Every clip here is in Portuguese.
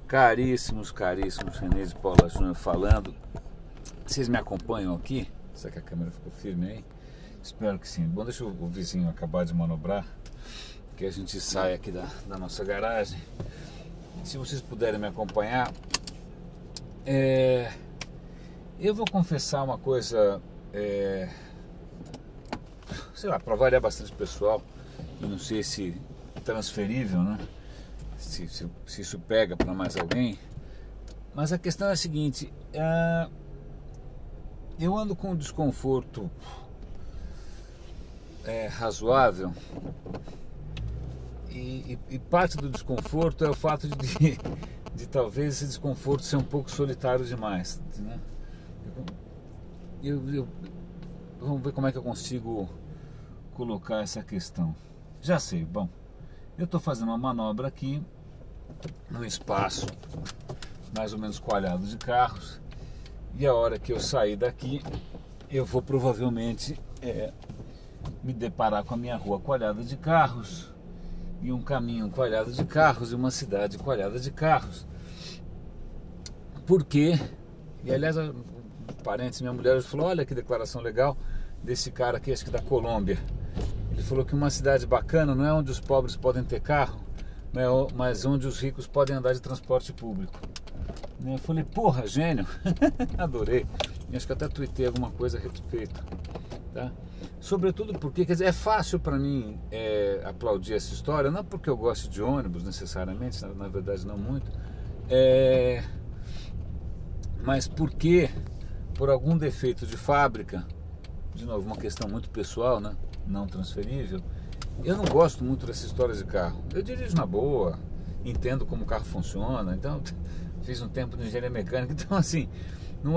Caríssimos, René de Paula Júnior falando. Vocês me acompanham aqui? Será que a câmera ficou firme aí? Espero que sim. Bom, deixa o vizinho acabar de manobrar, que a gente sai aqui da nossa garagem. Se vocês puderem me acompanhar, eu vou confessar uma coisa, sei lá, para variar bastante pessoal, eu não sei se é transferível, né? Se isso pega para mais alguém, mas a questão é a seguinte: eu ando com um desconforto razoável, e parte do desconforto é o fato de talvez esse desconforto ser um pouco solitário demais, né? Vamos ver como é que eu consigo colocar essa questão. Já sei, bom, eu estou fazendo uma manobra aqui num espaço mais ou menos coalhado de carros, e a hora que eu sair daqui eu vou provavelmente me deparar com a minha rua coalhada de carros e um caminho coalhado de carros e uma cidade coalhada de carros. Por quê? E aliás, parentes, minha mulher falou: olha que declaração legal desse cara aqui, acho que da Colômbia. Ele falou que uma cidade bacana não é onde os pobres podem ter carro, mas onde os ricos podem andar de transporte público. Eu falei: porra, gênio. Adorei. E acho que até tuitei alguma coisa a respeito, tá? Sobretudo porque, quer dizer, é fácil para mim aplaudir essa história, não porque eu gosto de ônibus necessariamente, na verdade não muito, mas porque, por algum defeito de fábrica, de novo, uma questão muito pessoal, né? Não transferível, eu não gosto muito dessa história de carro. Eu dirijo na boa, entendo como o carro funciona, então fiz um tempo de engenharia mecânica, então assim, não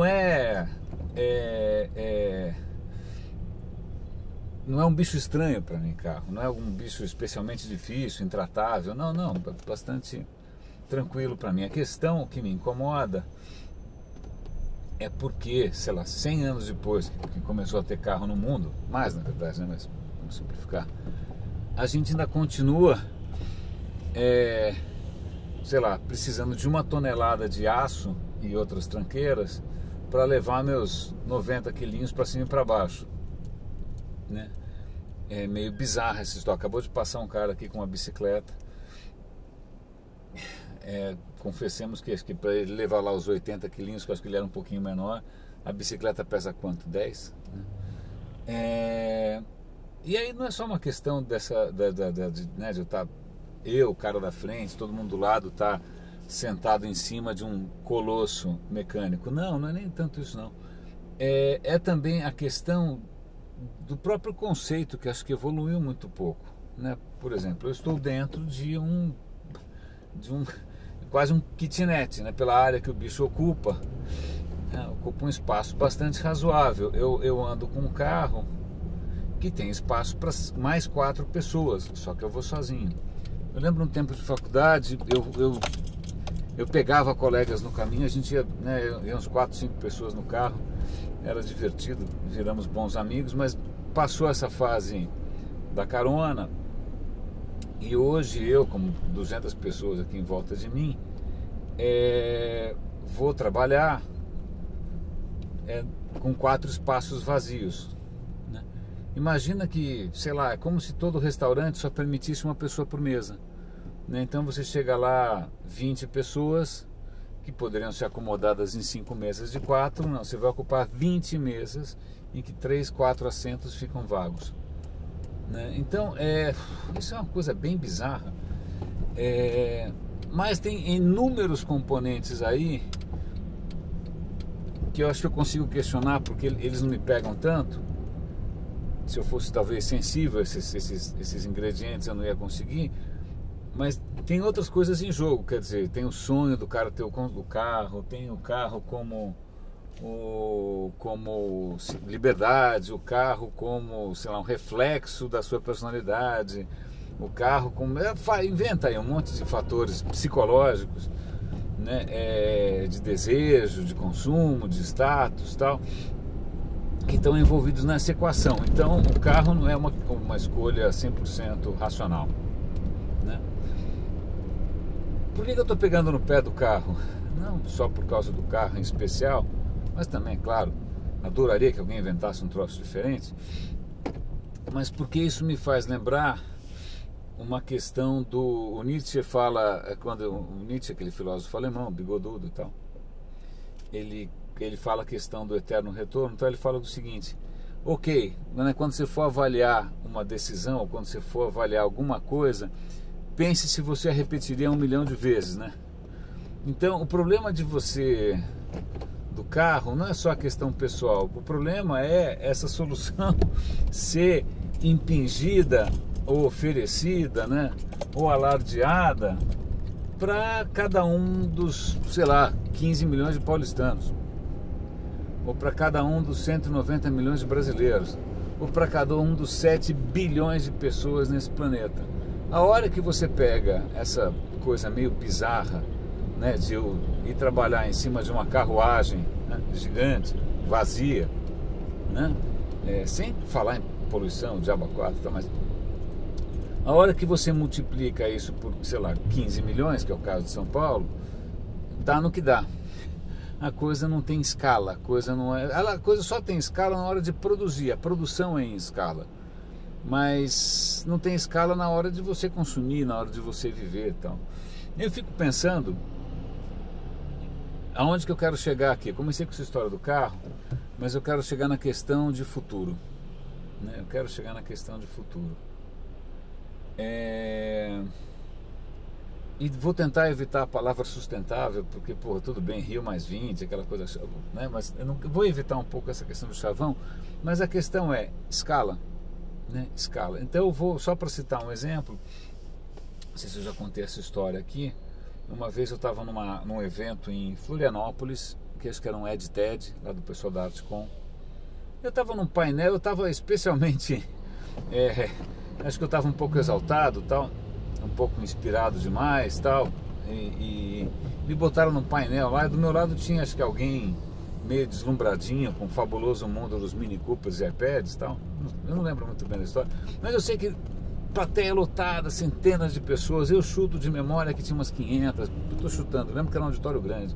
não é um bicho estranho para mim carro, não é um bicho especialmente difícil, intratável, não, bastante tranquilo para mim. A questão que me incomoda é porque, sei lá, 100 anos depois que começou a ter carro no mundo, mais na verdade, né, mas vamos simplificar, a gente ainda continua, sei lá, precisando de 1 tonelada de aço e outras tranqueiras para levar meus 90 quilinhos para cima e para baixo, né? É meio bizarra essa história. Acabou de passar um cara aqui com uma bicicleta, confessemos que acho que para ele levar lá os 80 quilinhos, que eu acho que ele era um pouquinho menor, a bicicleta pesa quanto? 10? Né? E aí não é só uma questão dessa né, de eu estar, o cara da frente, todo mundo do lado tá sentado em cima de um colosso mecânico. Não é nem tanto isso não. É também a questão do próprio conceito, que acho que evoluiu muito pouco, né? Por exemplo, eu estou dentro de um quase um kitnet, né? Pela área que o bicho ocupa, né? Ocupa um espaço bastante razoável. Eu ando com um carro que tem espaço para mais 4 pessoas, só que eu vou sozinho. Eu lembro um tempo de faculdade, eu pegava colegas no caminho, a gente ia, né, ia uns 4, 5 pessoas no carro, era divertido, viramos bons amigos, mas passou essa fase da carona, e hoje eu, como 200 pessoas aqui em volta de mim, vou trabalhar com 4 espaços vazios, né? Imagina que, sei lá, é como se todo restaurante só permitisse 1 pessoa por mesa, né? Então você chega lá, 20 pessoas que poderiam ser acomodadas em 5 mesas de 4, não, você vai ocupar 20 mesas em que 3, 4 assentos ficam vagos, né? Então isso é uma coisa bem bizarra, mas tem inúmeros componentes aí que eu acho que eu consigo questionar, porque eles não me pegam tanto. Se eu fosse talvez sensível a esses ingredientes, eu não ia conseguir. Mas tem outras coisas em jogo, quer dizer, tem o sonho do cara ter o carro, tem o carro como liberdade, o carro como, sei lá, um reflexo da sua personalidade, o carro como... inventa aí um monte de fatores psicológicos, né, de desejo, de consumo, de status, tal, que estão envolvidos nessa equação. Então o carro não é uma escolha 100% racional, né? Por que eu estou pegando no pé do carro? Não só por causa do carro em especial, mas também, claro, adoraria que alguém inventasse um troço diferente, mas porque isso me faz lembrar uma questão do... O Nietzsche fala, quando o Nietzsche, aquele filósofo alemão, bigodudo e tal, ele fala a questão do eterno retorno. Então ele fala do seguinte: ok, quando você for avaliar uma decisão, ou quando você for avaliar alguma coisa, pense se você a repetiria 1 milhão de vezes, né? Então o problema de você, do carro, não é só a questão pessoal. O problema é essa solução ser impingida ou oferecida, né, ou alardeada para cada um dos, sei lá, 15 milhões de paulistanos, ou para cada um dos 190 milhões de brasileiros, ou para cada um dos 7 bilhões de pessoas nesse planeta. A hora que você pega essa coisa meio bizarra, né, de eu ir trabalhar em cima de uma carruagem, né, gigante, vazia, né, sem falar em poluição, diabo 4, tá, mas a hora que você multiplica isso por, sei lá, 15 milhões, que é o caso de São Paulo, dá no que dá. A coisa não tem escala, a coisa só tem escala na hora de produzir, a produção é em escala, mas não tem escala na hora de você consumir, na hora de você viver e tal. Eu fico pensando aonde que eu quero chegar aqui. Eu comecei com essa história do carro, mas eu quero chegar na questão de futuro, né? Eu quero chegar na questão de futuro. E vou tentar evitar a palavra sustentável, porque, porra, tudo bem, Rio mais 20, aquela coisa, né? Mas eu não, vou evitar um pouco essa questão do chavão, mas a questão é escala, né? Escala. Então eu vou, só para citar um exemplo, não sei se eu já contei essa história aqui. Uma vez eu estava num evento em Florianópolis, que acho que era um EdTed, lá do pessoal da Artcom. Eu estava num painel, eu estava especialmente... acho que eu estava um pouco exaltado, tal, um pouco inspirado demais, tal, e me botaram num painel lá, e do meu lado tinha, acho que alguém meio deslumbradinho com o fabuloso mundo dos Mini Coopers e iPads, tal. Eu não lembro muito bem da história, mas eu sei que plateia lotada, centenas de pessoas. Eu chuto de memória que tinha umas 500, eu estou chutando, eu lembro que era um auditório grande.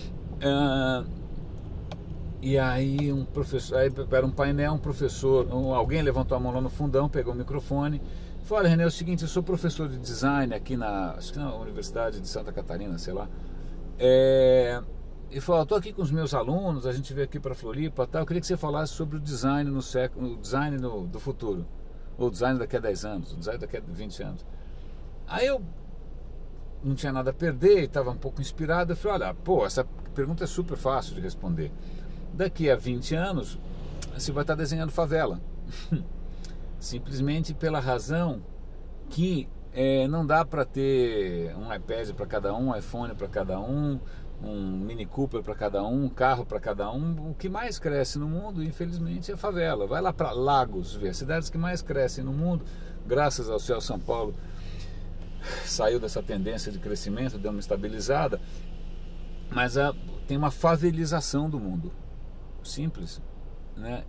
E aí um professor, aí era um painel, um professor, alguém levantou a mão lá no fundão, pegou o microfone, falou: olha, René, é o seguinte, eu sou professor de design aqui acho que na Universidade de Santa Catarina, sei lá, e falou: estou aqui com os meus alunos, a gente veio aqui para Floripa, tal, eu queria que você falasse sobre o design do futuro, ou design daqui a 10 anos, o design daqui a 20 anos. Aí eu não tinha nada a perder, estava um pouco inspirado, eu falei: olha, pô, essa pergunta é super fácil de responder. Daqui a 20 anos você vai estar desenhando favela. Simplesmente pela razão que não dá para ter um iPad para cada um iPhone para cada um Mini Cooper para cada um carro para cada um. O que mais cresce no mundo, infelizmente, é favela. Vai lá para Lagos ver, as cidades que mais crescem no mundo, graças ao céu, São Paulo saiu dessa tendência de crescimento, deu uma estabilizada, mas tem uma favelização do mundo. Simples, né?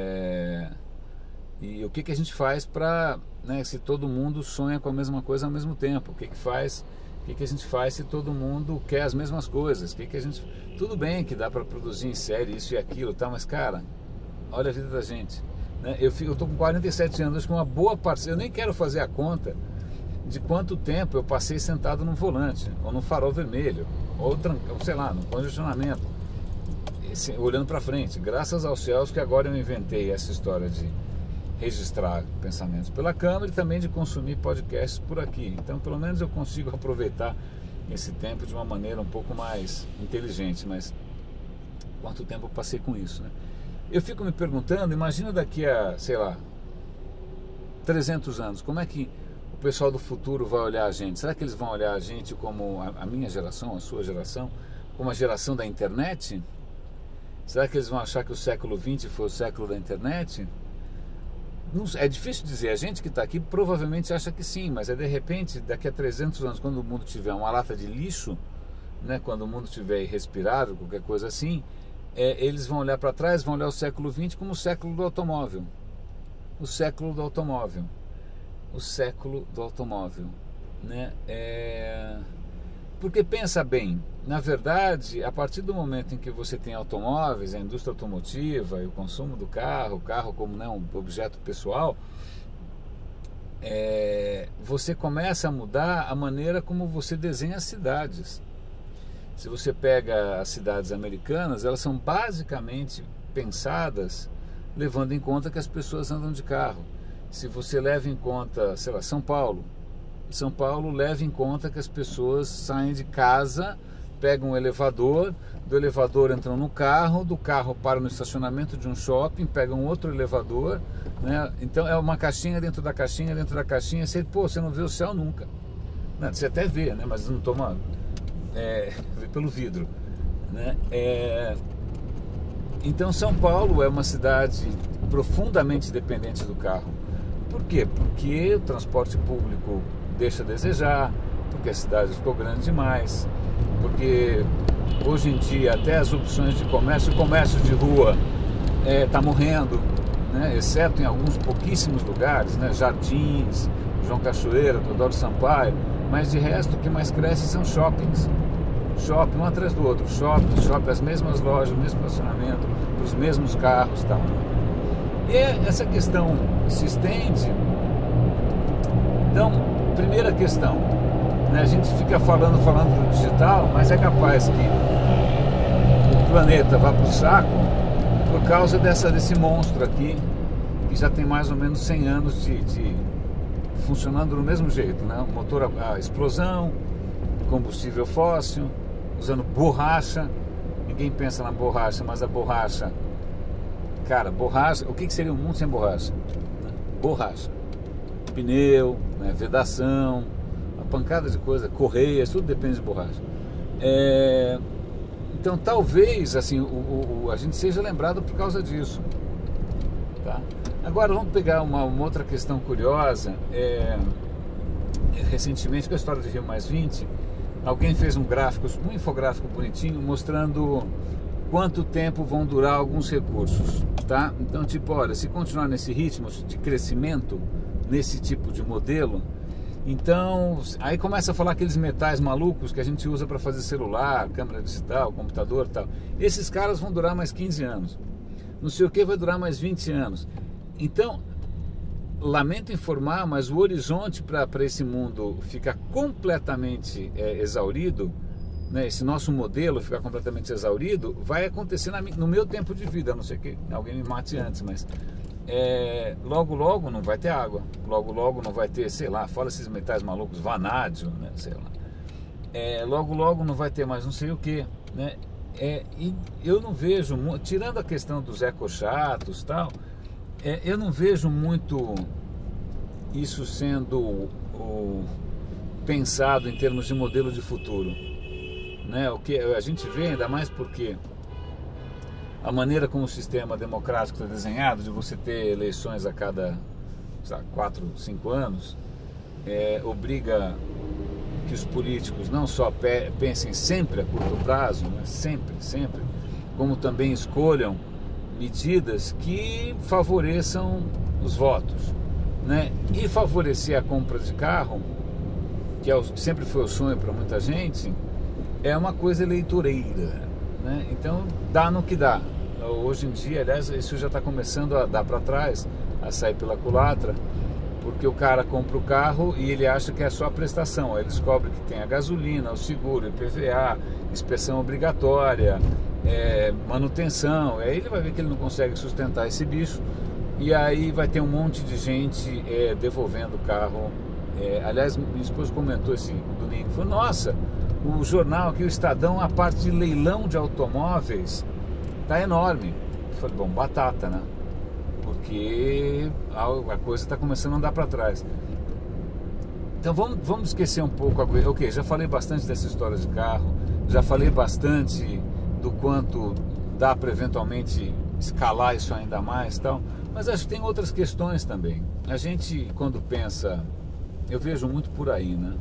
E o que a gente faz para, né, se todo mundo sonha com a mesma coisa ao mesmo tempo? O que a gente faz se todo mundo quer as mesmas coisas? Tudo bem que dá para produzir em série isso e aquilo, tá? Mas, cara, olha a vida da gente, né? Eu tô com 47 anos, acho que uma boa parte, eu nem quero fazer a conta de quanto tempo eu passei sentado num volante, ou num farol vermelho, ou sei lá, no congestionamento, olhando para frente. Graças aos céus que agora eu inventei essa história de registrar pensamentos pela câmera e também de consumir podcasts por aqui. Então pelo menos eu consigo aproveitar esse tempo de uma maneira um pouco mais inteligente. Mas quanto tempo eu passei com isso, né? Eu fico me perguntando, imagina daqui a, sei lá, 300 anos, como é que o pessoal do futuro vai olhar a gente? Será que eles vão olhar a gente como a minha geração, a sua geração, como a geração da internet? Será que eles vão achar que o século XX foi o século da internet? Não, é difícil dizer. A gente que está aqui provavelmente acha que sim, mas de repente, daqui a 300 anos, quando o mundo tiver uma lata de lixo, né, quando o mundo tiver irrespirável, qualquer coisa assim, eles vão olhar para trás, vão olhar o século XX como o século do automóvel. O século do automóvel. O século do automóvel, né? Porque pensa bem, na verdade, a partir do momento em que você tem automóveis, a indústria automotiva e o consumo do carro, o carro como, né, um objeto pessoal, você começa a mudar a maneira como você desenha as cidades. Se você pega as cidades americanas, elas são basicamente pensadas levando em conta que as pessoas andam de carro. Se você leva em conta, sei lá, São Paulo leva em conta que as pessoas saem de casa, pegam um elevador, do elevador entram no carro, do carro param no estacionamento de um shopping, pegam outro elevador, né? Então é uma caixinha dentro da caixinha, você não vê o céu nunca. Não, você até vê, né? Mas não toma... vê pelo vidro, né? Então São Paulo é uma cidade profundamente dependente do carro. Por quê? Porque o transporte público deixa a desejar, porque a cidade ficou grande demais, porque hoje em dia até as opções de comércio, o comércio de rua está morrendo, né? Exceto em alguns pouquíssimos lugares, né? Jardins, João Cachoeira, Teodoro Sampaio, mas de resto o que mais cresce são shoppings. Shopping um atrás do outro, shopping, as mesmas lojas, o mesmo estacionamento, os mesmos carros, tal. E essa questão se estende. Então, primeira questão, né? A gente fica falando do digital, mas é capaz que o planeta vá para o saco por causa desse monstro aqui, que já tem mais ou menos 100 anos de funcionando do mesmo jeito, né? O motor a explosão, combustível fóssil, usando borracha. Ninguém pensa na borracha, mas a borracha, cara, borracha, o que seria um mundo sem borracha? Borracha, pneu, né, vedação, uma pancada de coisa, correias, tudo depende de borracha. Então talvez assim a gente seja lembrado por causa disso, tá? Agora vamos pegar uma outra questão curiosa. Recentemente, com a história de Rio+20, alguém fez um infográfico bonitinho mostrando quanto tempo vão durar alguns recursos, tá? Então, tipo, olha, se continuar nesse ritmo de crescimento, nesse tipo de modelo, então, aí começa a falar aqueles metais malucos que a gente usa para fazer celular, câmera digital, computador e tal. Esses caras vão durar mais 15 anos. Não sei o que vai durar mais 20 anos. Então, lamento informar, mas o horizonte para esse mundo ficar completamente exaurido, né, esse nosso modelo ficar completamente exaurido, vai acontecer no meu tempo de vida, a não ser que alguém me mate antes, mas logo logo não vai ter água, logo logo não vai ter, sei lá, fala esses metais malucos, vanádio, né, sei lá, logo logo não vai ter mais não sei o que, né, e eu não vejo, tirando a questão dos ecochatos e tal, eu não vejo muito isso sendo pensado em termos de modelo de futuro, né? O que a gente vê, ainda mais porque a maneira como o sistema democrático está desenhado, de você ter eleições a cada 4, 5 anos, obriga que os políticos não só pensem sempre a curto prazo, né? sempre, como também escolham medidas que favoreçam os votos, né? E favorecer a compra de carro, que sempre foi o sonho para muita gente, é uma coisa eleitoreira, né? Então dá no que dá. Hoje em dia, aliás, isso já está começando a dar para trás, a sair pela culatra, porque o cara compra o carro e ele acha que é só a prestação. Aí ele descobre que tem a gasolina, o seguro, IPVA, inspeção obrigatória, manutenção. Aí ele vai ver que ele não consegue sustentar esse bicho, e aí vai ter um monte de gente devolvendo o carro. Aliás, minha esposa comentou esse domingo, falou: nossa, o jornal aqui, o Estadão, a parte de leilão de automóveis tá enorme. Eu falei, bom, batata, né? Porque a coisa está começando a andar para trás. Então vamos esquecer um pouco. Ok, já falei bastante dessa história de carro, já falei bastante do quanto dá para eventualmente escalar isso ainda mais e tal, mas acho que tem outras questões também. A gente, quando pensa, eu vejo muito por aí, né?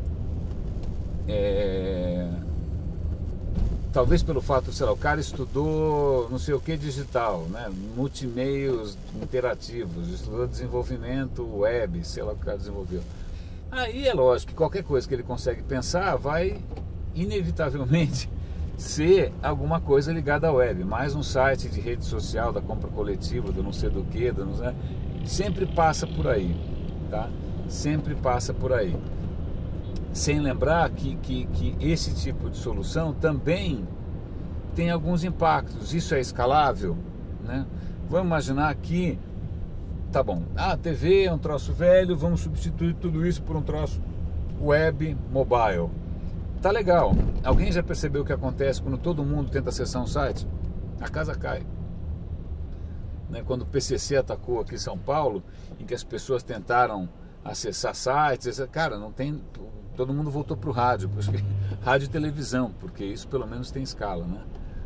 Talvez pelo fato, sei lá, o cara estudou não sei o que digital, né? Multimeios interativos, estudou desenvolvimento web, sei lá o que o cara desenvolveu. Aí é lógico que qualquer coisa que ele consegue pensar vai inevitavelmente ser alguma coisa ligada à web, mais um site de rede social, da compra coletiva, do não sei do que, sempre passa por aí, tá? Sempre passa por aí. Sem lembrar que esse tipo de solução também tem alguns impactos. Isso é escalável, né? Vamos imaginar que, tá bom, a TV é um troço velho, vamos substituir tudo isso por um troço web, mobile. Tá legal. Alguém já percebeu o que acontece quando todo mundo tenta acessar um site? A casa cai. Né? Quando o PCC atacou aqui em São Paulo, em que as pessoas tentaram acessar sites, cara, não tem... Todo mundo voltou para o rádio, rádio e televisão, porque isso pelo menos tem escala, né?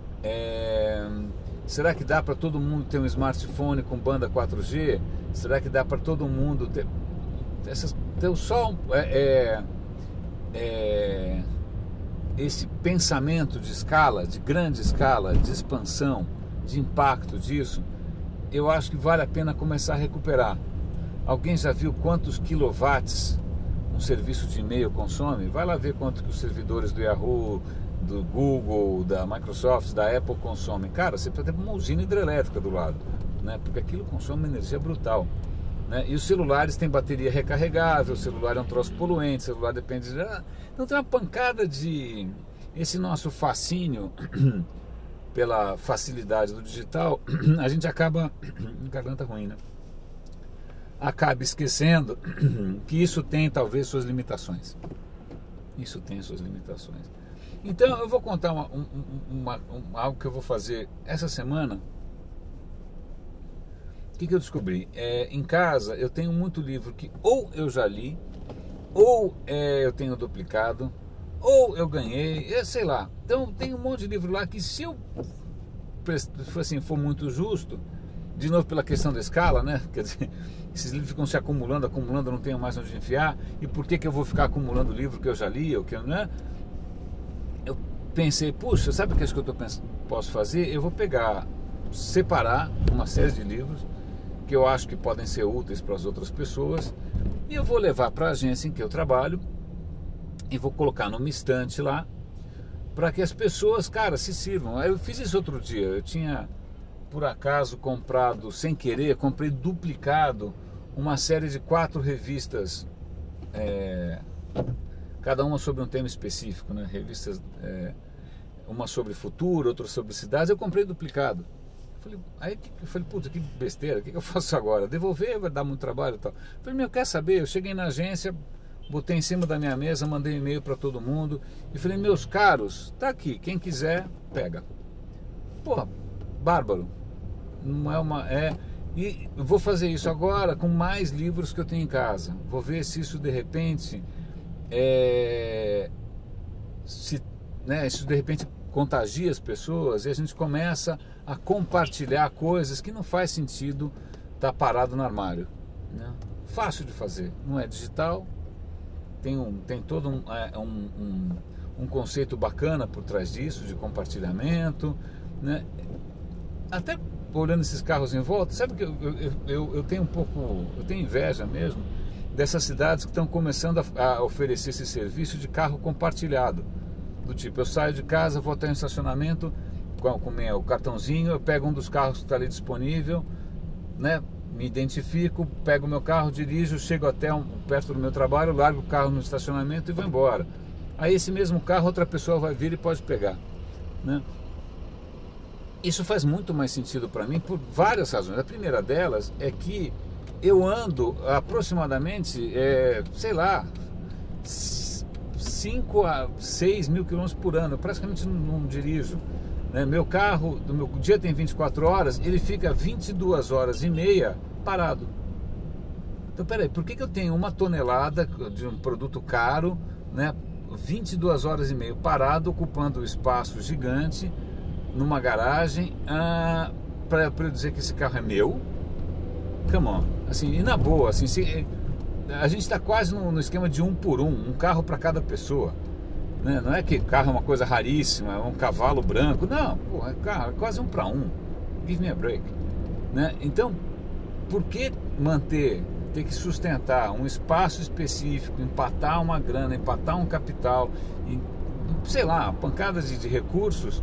Será que dá para todo mundo ter um smartphone com banda 4G? Será que dá para todo mundo ter... esse pensamento de escala, de grande escala, de expansão, de impacto disso, eu acho que vale a pena começar a recuperar. Alguém já viu quantos quilowatts um serviço de e-mail consome? Vai lá ver quanto que os servidores do Yahoo, do Google, da Microsoft, da Apple consomem. Cara, você precisa ter uma usina hidrelétrica do lado, né? Porque aquilo consome uma energia brutal, né? E os celulares têm bateria recarregável, o celular é um troço poluente, o celular depende de... Então tem uma pancada de... Esse nosso fascínio pela facilidade do digital, a gente acaba... Garganta ruim, né? Acaba esquecendo que isso tem talvez suas limitações. Isso tem suas limitações. Então eu vou contar algo que eu vou fazer essa semana. O que eu descobri? Em casa eu tenho muito livro que ou eu já li, ou eu tenho duplicado, ou eu ganhei, sei lá. Então tem um monte de livro lá que, se eu assim, for muito justo, de novo pela questão da escala, né? Quer dizer, esses livros ficam se acumulando, eu não tenho mais onde enfiar. E por que eu vou ficar acumulando livro que eu já li, ou que eu, né? Eu pensei, puxa, sabe o que eu posso fazer? Eu vou separar uma série de livros que eu acho que podem ser úteis para as outras pessoas, e eu vou levar para a agência em que eu trabalho e vou colocar numa estante lá, para que as pessoas, cara, se sirvam. Eu fiz isso outro dia. Eu tinha, por acaso, comprado, sem querer, comprei duplicado uma série de 4 revistas, cada uma sobre um tema específico, né? Revistas, uma sobre futuro, outra sobre cidades. Eu comprei duplicado. Aí eu falei, puta, que besteira, o que eu faço agora? Devolver vai dar muito trabalho e tal. Eu falei, quer saber? Eu cheguei na agência, botei em cima da minha mesa, mandei um e-mail para todo mundo e falei, meus caros, tá aqui, quem quiser, pega. Porra, bárbaro. Não é e eu vou fazer isso agora com mais livros que eu tenho em casa. Vou ver se isso de repente isso de repente contagia as pessoas, e a gente começa a compartilhar coisas que não faz sentido estar parado no armário, né? Fácil de fazer, não é digital, tem todo um conceito bacana por trás disso, de compartilhamento, né? Até olhando esses carros em volta, sabe que eu tenho eu tenho inveja mesmo dessas cidades que estão começando a oferecer esse serviço de carro compartilhado, do tipo, eu saio de casa, vou até um estacionamento com o cartãozinho, eu pego um dos carros que está ali disponível, né? Me identifico, pego o meu carro, dirijo, chego até perto do meu trabalho, largo o carro no estacionamento e vou embora. Aí esse mesmo carro outra pessoa vai vir e pode pegar, né? Isso faz muito mais sentido para mim por várias razões. A primeira delas é que eu ando aproximadamente, sei lá, 5 a 6 mil quilômetros por ano. Eu praticamente não dirijo, né? Meu carro, o dia tem 24 horas, ele fica 22 horas e meia parado. Então, peraí, por que eu tenho 1 tonelada de um produto caro, né, 22 horas e meia parado, ocupando um espaço gigante numa garagem, para eu dizer que esse carro é meu? Come on. Assim, e na boa, assim, a gente está quase no esquema de 1 por 1, um carro para cada pessoa, né? Não é que carro é uma coisa raríssima, é um cavalo branco, não, pô, é quase 1 para 1. Give me a break, né? Então, por que ter que sustentar um espaço específico, empatar uma grana, empatar um capital, sei lá, pancadas de recursos,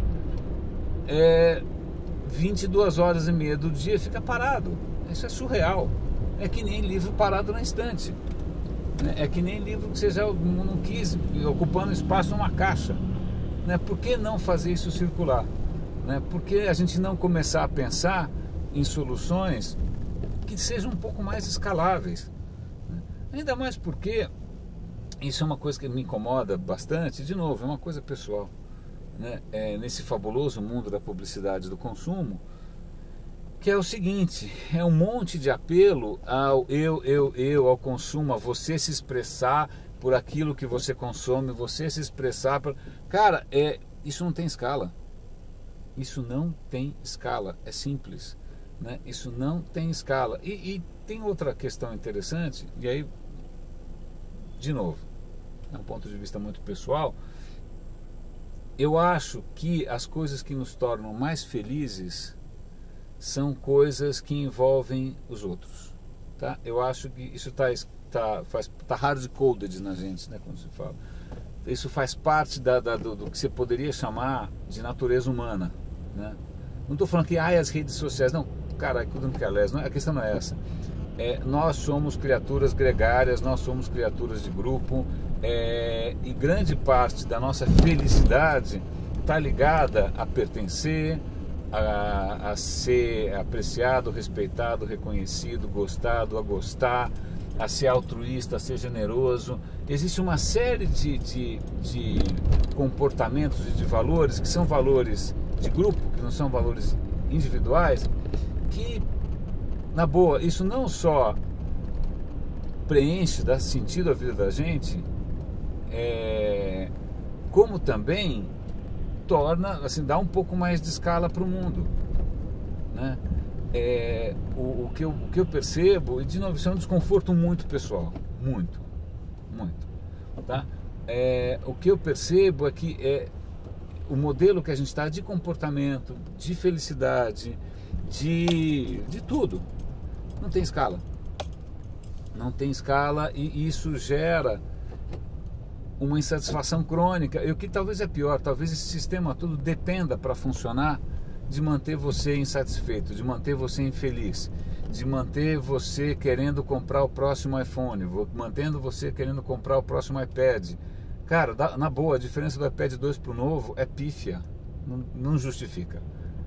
22 horas e meia do dia fica parado. Isso é surreal. É que nem livro parado na estante, né? É que nem livro que você já não quis, ocupando espaço numa caixa, né? Por que não fazer isso circular, né? Por que a gente não começar a pensar em soluções que sejam um pouco mais escaláveis, né? Ainda mais porque isso é uma coisa que me incomoda bastante. De novo, é uma coisa pessoal, né? Nesse fabuloso mundo da publicidade do consumo, que é o seguinte: é um monte de apelo ao eu, ao consumo, a você se expressar por aquilo que você consome, você se expressar por... Cara, isso não tem escala. Isso não tem escala, é simples, né? Isso não tem escala. E tem outra questão interessante, e aí, de novo, é um ponto de vista muito pessoal. Eu acho que as coisas que nos tornam mais felizes são coisas que envolvem os outros, tá? Eu acho que isso tá hard-coded na gente, né, como se fala. Isso faz parte do que você poderia chamar de natureza humana, né? Não estou falando que as redes sociais, não, cara, a questão não é essa. Nós somos criaturas gregárias, nós somos criaturas de grupo, e grande parte da nossa felicidade está ligada a pertencer, a ser apreciado, respeitado, reconhecido, gostado, a gostar, a ser altruísta, a ser generoso. Existe uma série de comportamentos e de valores que são valores de grupo, que não são valores individuais, que, na boa, isso não só preenche, dá sentido à vida da gente, como também torna, assim, dá um pouco mais de escala para o mundo, né? O que eu percebo, e de novo, isso é um desconforto muito pessoal, muito, tá? O que eu percebo é que o modelo que a gente está de comportamento, de felicidade, de tudo, não tem escala. Não tem escala, e isso gera uma insatisfação crônica. E o que talvez é pior, talvez esse sistema todo dependa para funcionar de manter você insatisfeito, de manter você infeliz, de manter você querendo comprar o próximo iPhone, mantendo você querendo comprar o próximo iPad. Cara, na boa, a diferença do iPad 2 para o novo é pífia, não justifica.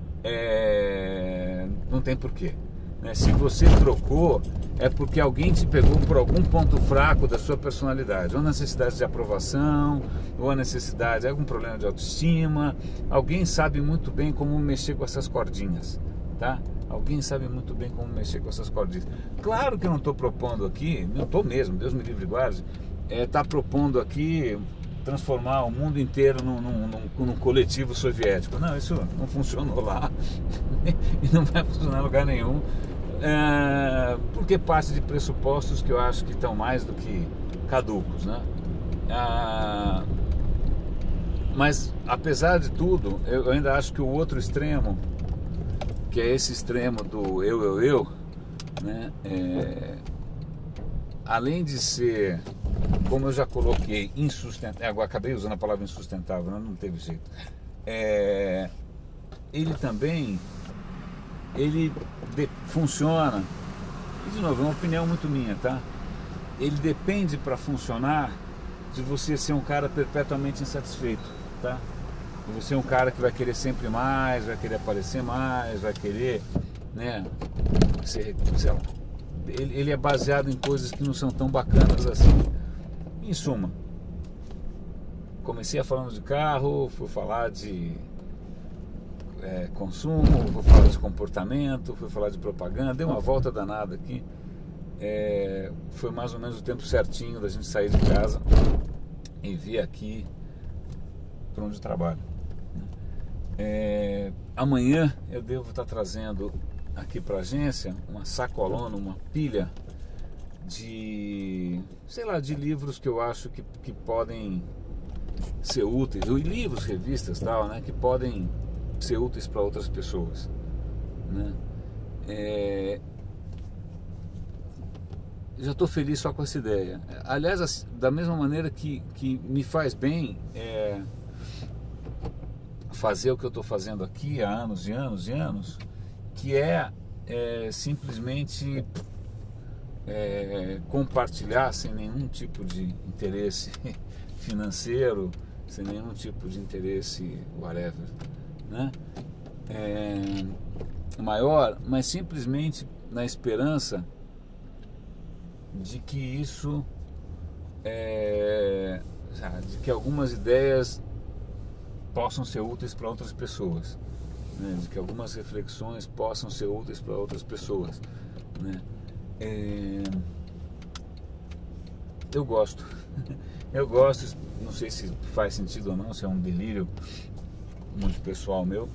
Não tem porquê, né? Se você trocou, é porque alguém te pegou por algum ponto fraco da sua personalidade, ou necessidade de aprovação, ou a necessidade, algum problema de autoestima. Alguém sabe muito bem como mexer com essas cordinhas, tá? Alguém sabe muito bem como mexer com essas cordinhas. Claro que eu não estou propondo aqui, não estou mesmo, Deus me livre e guarde, tá propondo aqui transformar o mundo inteiro num coletivo soviético. Não, isso não funcionou lá e não vai funcionar em lugar nenhum. Porque parte de pressupostos que eu acho que estão mais do que caducos, né? Mas apesar de tudo, eu ainda acho que o outro extremo, que é esse extremo do eu, né? Além de ser, como eu já coloquei, insustentável, agora acabei usando a palavra insustentável, não teve jeito. Ele também funciona, e de novo, é uma opinião muito minha, tá? Ele depende, para funcionar, de você ser um cara perpetuamente insatisfeito, tá? De você ser um cara que vai querer sempre mais, vai querer aparecer mais, vai querer, né, sei lá, ele é baseado em coisas que não são tão bacanas assim. Em suma, comecei falando de carro, fui falar de consumo, fui falar de comportamento, fui falar de propaganda, dei uma volta danada aqui. Foi mais ou menos o tempo certinho da gente sair de casa e vir aqui para onde eu trabalho. Amanhã eu devo estar trazendo aqui para a agência uma sacolona, uma pilha de, sei lá, de livros que eu acho que podem ser úteis, ou livros, revistas, tal, né, que podem ser úteis para outras pessoas, né? Já estou feliz só com essa ideia. Aliás, da mesma maneira que me faz bem fazer o que eu estou fazendo aqui há anos e anos e anos, que é simplesmente compartilhar sem nenhum tipo de interesse financeiro, sem nenhum tipo de interesse whatever, né? Maior, mas simplesmente na esperança de que isso de que algumas ideias possam ser úteis para outras pessoas, né? De que algumas reflexões possam ser úteis para outras pessoas, né? Eu gosto, não sei se faz sentido ou não, se é um delírio muito pessoal meu,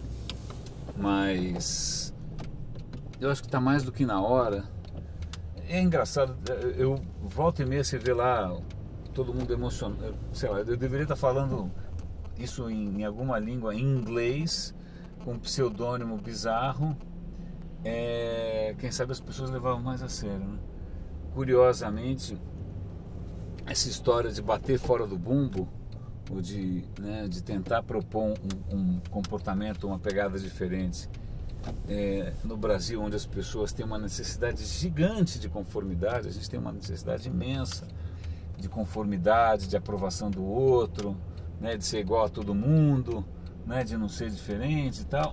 mas eu acho que está mais do que na hora. É engraçado, eu volta e meia você vê lá todo mundo emocionado, sei lá, eu deveria estar falando isso em alguma língua em inglês, com um pseudônimo bizarro, quem sabe as pessoas levavam mais a sério, né? Curiosamente, essa história de bater fora do bumbo, ou de tentar propor um comportamento, uma pegada diferente, no Brasil, onde as pessoas têm uma necessidade gigante de conformidade, a gente tem uma necessidade imensa de conformidade, de aprovação do outro, né, de ser igual a todo mundo, né, de não ser diferente e tal.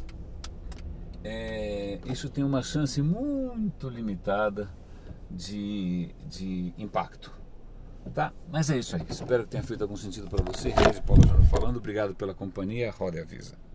Isso tem uma chance muito limitada de impacto, tá? Mas é isso aí, espero que tenha feito algum sentido para você. Rede Paulo Júnior falando, obrigado pela companhia, roda e avisa.